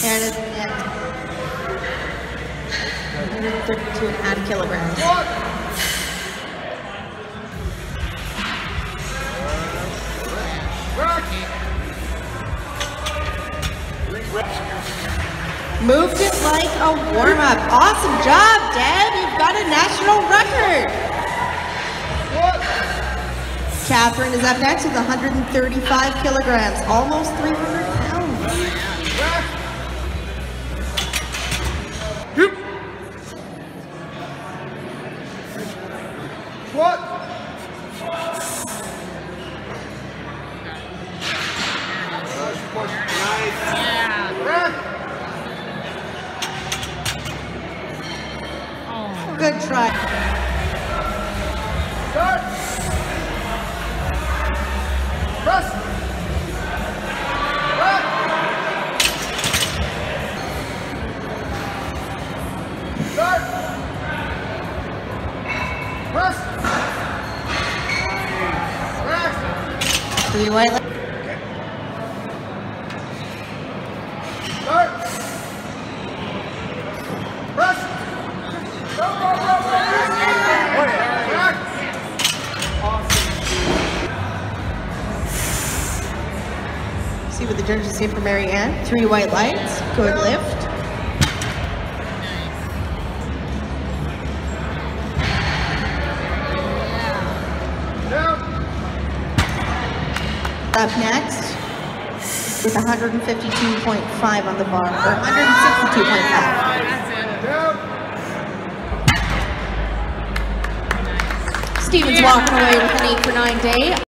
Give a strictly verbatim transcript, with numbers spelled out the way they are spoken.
And it's at one hundred thirty-two and a half kilograms. Moved it like a warm-up. Awesome job, Deb. You've got a national record. Catherine is up next with one hundred thirty-five kilograms, almost three hundred pounds. What? Good try. Start. Press. Back. Start. Press. Back. Three white. Start. Press. Go, go, go, go. Back. See what the judges say for Marianne. Three white lights. Good lift. Down. Up next with one hundred fifty-two point five on the bar, or one hundred sixty-two point five. Down. Stevens walking away with an eight for nine day.